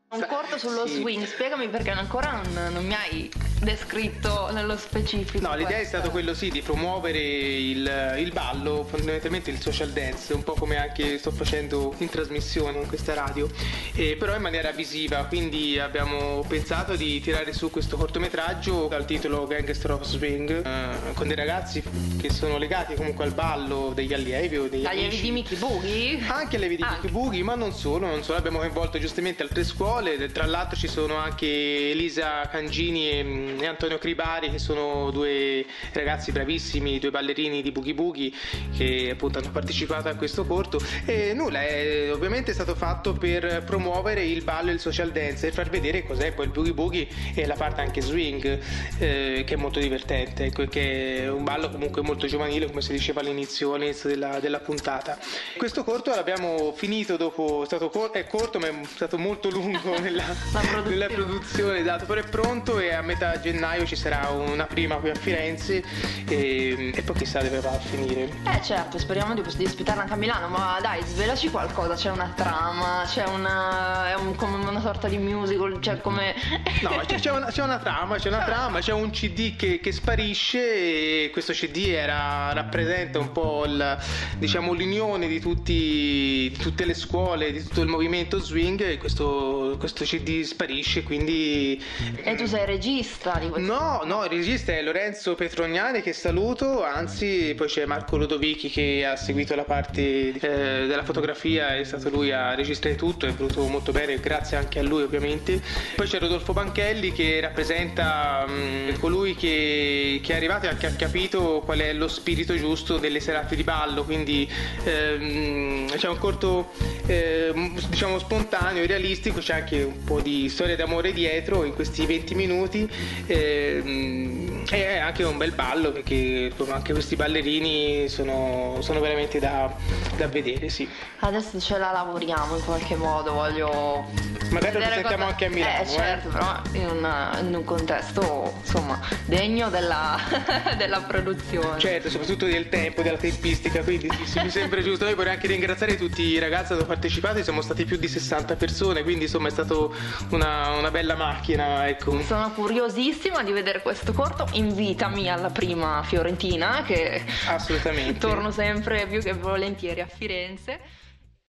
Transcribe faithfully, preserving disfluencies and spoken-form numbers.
Un corto sullo sì. swing, spiegami perché ancora non, non mi hai descritto nello specifico. No, l'idea questa. è stato quello sì di promuovere il, il ballo, fondamentalmente il social dance, un po' come anche sto facendo in trasmissione in questa radio, eh, però in maniera visiva, quindi abbiamo pensato di tirare su questo cortometraggio dal titolo Gangster of Swing, eh, con dei ragazzi che sono legati comunque al ballo, degli allievi o degli Allievi amici. di Mickey Boogie? Anche allievi di Mickey Boogie, ma non solo, non solo, abbiamo coinvolto giustamente altre scuole, tra l'altro ci sono anche Elisa Cangini e, e Antonio Cribari, che sono due ragazzi bravissimi, due ballerini di Boogie Boogie che appunto hanno partecipato a questo corto, e nulla, è ovviamente stato fatto per promuovere il ballo e il social dance e far vedere cos'è poi il Boogie Boogie e la parte anche swing, eh, che è molto divertente, ecco, che è un ballo comunque molto giovanile, come si diceva all'inizio, all'inizio della, della puntata. Questo corto l'abbiamo finito dopo, è stato cor- è corto ma è stato molto lungo nella, produzione. nella produzione, esatto, però è pronto e a metà gennaio ci sarà una prima qui a Firenze e, e poi chissà dove va a finire. Eh certo, speriamo di, di ospitarla anche a Milano, ma dai, svelaci qualcosa, c'è una trama, c'è una, è un, come una sorta di musical, cioè come... No, c'è, c'è, una, c'è una trama, c'è una trama, c'è un C D che, che sparisce e questo C D era, rappresenta un po' il, diciamo, l'unione di, tutti, di tutte le scuole, di tutto il movimento swing, e questo, questo C D sparisce, quindi... E tu sei regista di questo? No, no, il regista è Lorenzo Petrognani, che saluto, anzi poi c'è Marco Lodovichi che ha seguito la parte eh, della fotografia, è stato lui a registrare tutto, è venuto molto bene, grazie anche a lui ovviamente. Poi c'è Rodolfo Banchelli che rappresenta mh, colui che, che è arrivato e che ha capito qual è lo spirito giusto delle serate di ballo, quindi ehm, c'è un corto eh, diciamo spontaneo e realistico, c'è anche un po' di storia d'amore dietro in questi venti minuti, ehm, e è anche un bel ballo perché anche questi ballerini sono, sono veramente da, da vedere, sì. Adesso ce la lavoriamo in qualche modo, voglio... Magari lo vedere presentiamo cosa- anche a Milano, Eh certo, eh. però in un, in un contesto, insomma, degno della, della produzione. Certo, soprattutto del tempo, della tempistica, quindi sì, sì, mi sembra giusto. Io vorrei anche ringraziare tutti i ragazzi che hanno partecipato, siamo stati più di sessanta persone, quindi insomma è stata una, una bella macchina, ecco. Sono curiosissima di vedere questo corto, invitami alla prima Fiorentina, che Assolutamente. torno sempre più che volentieri a Firenze.